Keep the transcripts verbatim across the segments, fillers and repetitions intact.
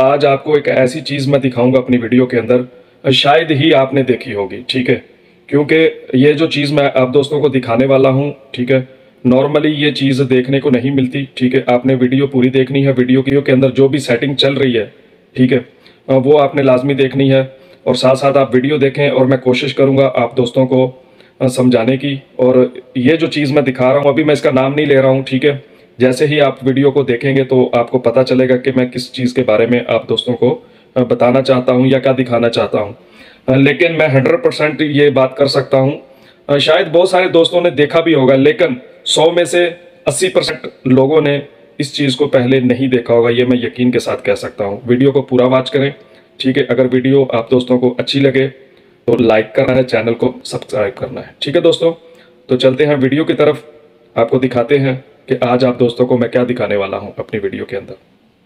आज आपको एक ऐसी चीज़ मैं दिखाऊंगा अपनी वीडियो के अंदर, शायद ही आपने देखी होगी, ठीक है। क्योंकि ये जो चीज़ मैं आप दोस्तों को दिखाने वाला हूँ, ठीक है, नॉर्मली ये चीज़ देखने को नहीं मिलती, ठीक है। आपने वीडियो पूरी देखनी है, वीडियो के अंदर जो भी सेटिंग चल रही है, ठीक है, वो आपने लाजमी देखनी है। और साथ साथ आप वीडियो देखें और मैं कोशिश करूँगा आप दोस्तों को समझाने की। और ये जो चीज़ मैं दिखा रहा हूँ, अभी मैं इसका नाम नहीं ले रहा हूँ, ठीक है। जैसे ही आप वीडियो को देखेंगे तो आपको पता चलेगा कि मैं किस चीज़ के बारे में आप दोस्तों को बताना चाहता हूँ या क्या दिखाना चाहता हूँ। लेकिन मैं हंड्रेड परसेंट ये बात कर सकता हूँ, शायद बहुत सारे दोस्तों ने देखा भी होगा, लेकिन सौ में से अस्सी परसेंट लोगों ने इस चीज़ को पहले नहीं देखा होगा, ये मैं यकीन के साथ कह सकता हूँ। वीडियो को पूरा वॉच करें, ठीक है। अगर वीडियो आप दोस्तों को अच्छी लगे तो लाइक करना है, चैनल को सब्सक्राइब करना है, ठीक है दोस्तों। तो चलते हैं वीडियो की तरफ, आपको दिखाते हैं कि आज आप दोस्तों को मैं क्या दिखाने वाला हूं अपनी वीडियो के अंदर।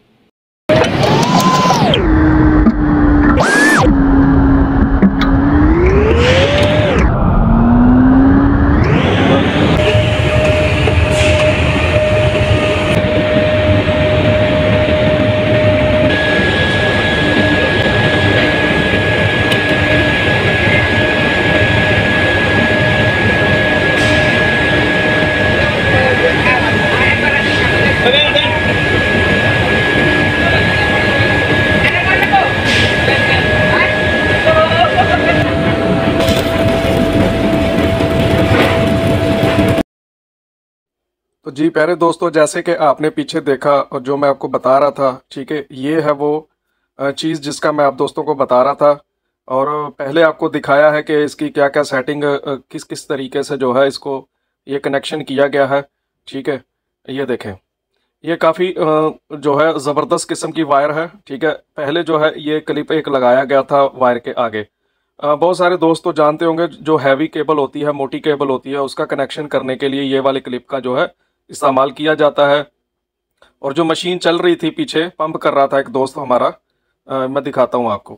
तो जी प्यारे दोस्तों, जैसे कि आपने पीछे देखा और जो मैं आपको बता रहा था, ठीक है, ये है वो चीज़ जिसका मैं आप दोस्तों को बता रहा था। और पहले आपको दिखाया है कि इसकी क्या क्या सेटिंग, किस किस तरीके से जो है इसको ये कनेक्शन किया गया है, ठीक है। ये देखें, ये काफ़ी जो है ज़बरदस्त किस्म की वायर है, ठीक है। पहले जो है ये क्लिप एक लगाया गया था वायर के आगे। बहुत सारे दोस्त तो जानते होंगे, जो हैवी केबल होती है, मोटी केबल होती है, उसका कनेक्शन करने के लिए ये वाली क्लिप का जो है इस्तेमाल किया जाता है। और जो मशीन चल रही थी पीछे, पंप कर रहा था एक दोस्त हमारा, आ, मैं दिखाता हूँ आपको।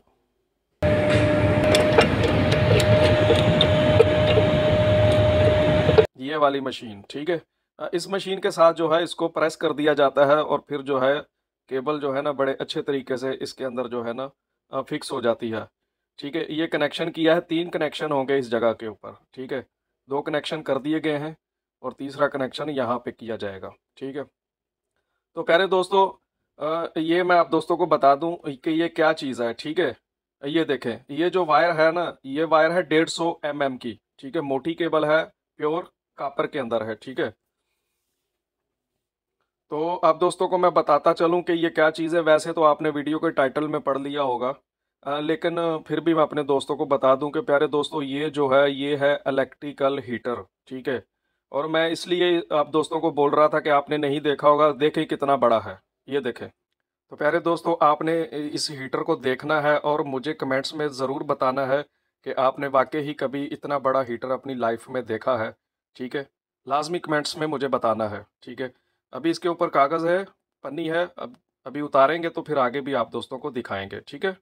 ये वाली मशीन, ठीक है। इस मशीन के साथ जो है इसको प्रेस कर दिया जाता है और फिर जो है केबल जो है ना बड़े अच्छे तरीके से इसके अंदर जो है ना फिक्स हो जाती है, ठीक है। ये कनेक्शन किया है, तीन कनेक्शन होंगे इस जगह के ऊपर, ठीक है। दो कनेक्शन कर दिए गए हैं और तीसरा कनेक्शन यहाँ पे किया जाएगा, ठीक है। तो प्यारे दोस्तों, ये मैं आप दोस्तों को बता दूं कि ये क्या चीज़ है, ठीक है। ये देखें, ये जो वायर है ना, ये वायर है डेढ़ सौ एम एम की, ठीक है। मोटी केबल है, प्योर कापर के अंदर है, ठीक है। तो आप दोस्तों को मैं बताता चलूं कि ये क्या चीज़ है। वैसे तो आपने वीडियो के टाइटल में पढ़ लिया होगा, आ, लेकिन फिर भी मैं अपने दोस्तों को बता दूं कि प्यारे दोस्तों, ये जो है ये है इलेक्ट्रिकल हीटर, ठीक है। और मैं इसलिए आप दोस्तों को बोल रहा था कि आपने नहीं देखा होगा। देखें कितना बड़ा है, ये देखें। तो प्यारे दोस्तों, आपने इस हीटर को देखना है और मुझे कमेंट्स में ज़रूर बताना है कि आपने वाकई ही कभी इतना बड़ा हीटर अपनी लाइफ में देखा है, ठीक है। लाजमी कमेंट्स में मुझे बताना है, ठीक है। अभी इसके ऊपर कागज़ है, पन्नी है, अब अभी उतारेंगे तो फिर आगे भी आप दोस्तों को दिखाएंगे, ठीक है।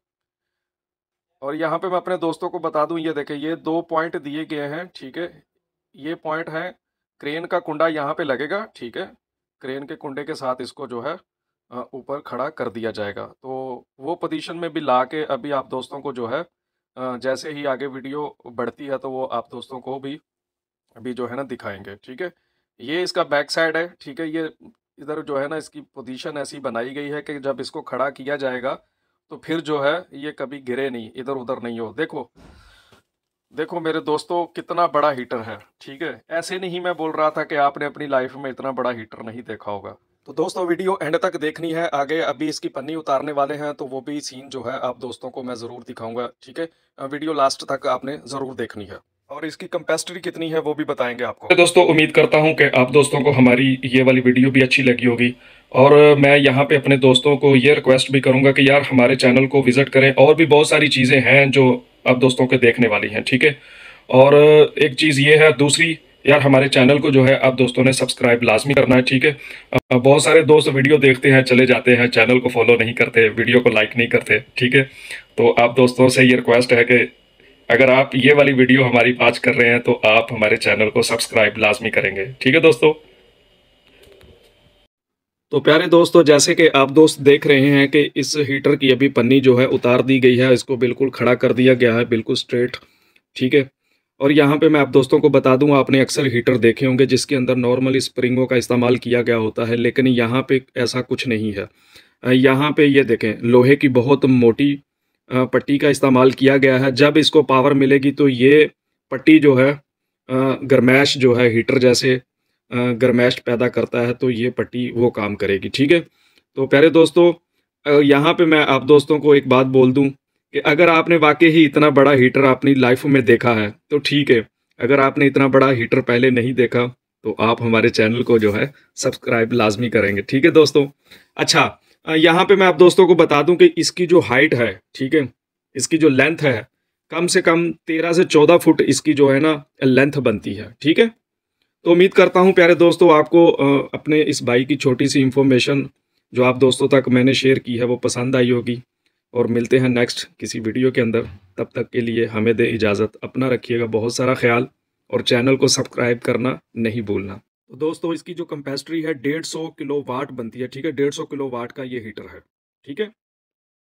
और यहाँ पे मैं अपने दोस्तों को बता दूं, ये देखें, ये दो पॉइंट दिए गए हैं, ठीक है। ये पॉइंट है, क्रेन का कुंडा यहाँ पे लगेगा, ठीक है। क्रेन के कुंडे के साथ इसको जो है ऊपर खड़ा कर दिया जाएगा। तो वो पोजीशन में भी ला के अभी आप दोस्तों को जो है, जैसे ही आगे वीडियो बढ़ती है तो वो आप दोस्तों को भी अभी जो है ना दिखाएंगे, ठीक है। ये इसका बैक साइड है, ठीक है। ये इधर जो है ना इसकी पोजीशन ऐसी बनाई गई है कि जब इसको खड़ा किया जाएगा तो फिर जो है ये कभी गिरे नहीं, इधर उधर नहीं हो। देखो देखो मेरे दोस्तों, कितना बड़ा हीटर है, ठीक है। ऐसे नहीं मैं बोल रहा था कि आपने अपनी लाइफ में इतना बड़ा हीटर नहीं देखा होगा। तो दोस्तों, वीडियो एंड तक देखनी है। आगे अभी इसकी पन्नी उतारने वाले हैं तो वो भी सीन जो है आप दोस्तों को मैं ज़रूर दिखाऊंगा, ठीक है। वीडियो लास्ट तक आपने ज़रूर देखनी है। और इसकी कैपेसिटी कितनी है वो भी बताएंगे आपको। तो दोस्तों, उम्मीद करता हूं कि आप दोस्तों को हमारी ये वाली वीडियो भी अच्छी लगी होगी। और मैं यहाँ पे अपने दोस्तों को ये रिक्वेस्ट भी करूँगा कि यार हमारे चैनल को विज़िट करें, और भी बहुत सारी चीज़ें हैं जो आप दोस्तों के देखने वाली हैं, ठीक है। और एक चीज़ ये है, दूसरी यार हमारे चैनल को जो है आप दोस्तों ने सब्सक्राइब लाजमी करना है, ठीक है। बहुत सारे दोस्त वीडियो देखते हैं, चले जाते हैं, चैनल को फॉलो नहीं करते, वीडियो को लाइक नहीं करते, ठीक है। तो आप दोस्तों से ये रिक्वेस्ट है कि अगर आप ये वाली वीडियो हमारी वॉच कर रहे हैं तो आप हमारे चैनल को सब्सक्राइब लाजमी करेंगे, ठीक है दोस्तों। तो प्यारे दोस्तों, जैसे कि आप दोस्त देख रहे हैं कि इस हीटर की अभी पन्नी जो है उतार दी गई है, इसको बिल्कुल खड़ा कर दिया गया है, बिल्कुल स्ट्रेट, ठीक है। और यहाँ पे मैं आप दोस्तों को बता दूँ, आपने अक्सर हीटर देखे होंगे जिसके अंदर नॉर्मली स्प्रिंगों का इस्तेमाल किया गया होता है, लेकिन यहाँ पे ऐसा कुछ नहीं है। अ, यहाँ पे ये देखें, लोहे की बहुत मोटी अ, पट्टी का इस्तेमाल किया गया है। जब इसको पावर मिलेगी तो ये पट्टी जो है अ, गरमैश जो है हीटर जैसे अ, गरमैश पैदा करता है, तो ये पट्टी वो काम करेगी, ठीक है। तो प्यारे दोस्तों, अ, यहाँ पे मैं आप दोस्तों को एक बात बोल दूं कि अगर आपने वाकई ही इतना बड़ा हीटर अपनी लाइफ में देखा है तो ठीक है। अगर आपने इतना बड़ा हीटर पहले नहीं देखा तो आप हमारे चैनल को जो है सब्सक्राइब लाजमी करेंगे, ठीक है दोस्तों। अच्छा, अ, यहाँ पे मैं आप दोस्तों को बता दूं कि इसकी जो हाइट है, ठीक है, इसकी जो लेंथ है, कम से कम तेरह से चौदह फुट इसकी जो है ना लेंथ बनती है, ठीक है। तो उम्मीद करता हूँ प्यारे दोस्तों, आपको अ, अपने इस भाई की छोटी सी इंफॉर्मेशन जो आप दोस्तों तक मैंने शेयर की है वो पसंद आई होगी। और मिलते हैं नेक्स्ट किसी वीडियो के अंदर। तब तक के लिए हमें दे इजाज़त। अपना रखिएगा बहुत सारा ख्याल और चैनल को सब्सक्राइब करना नहीं भूलना। तो दोस्तों, इसकी जो कैपेसिटी है डेढ़ सौ किलो वाट बनती है, ठीक है। डेढ़ सौ किलो वाट का ये हीटर है, ठीक है।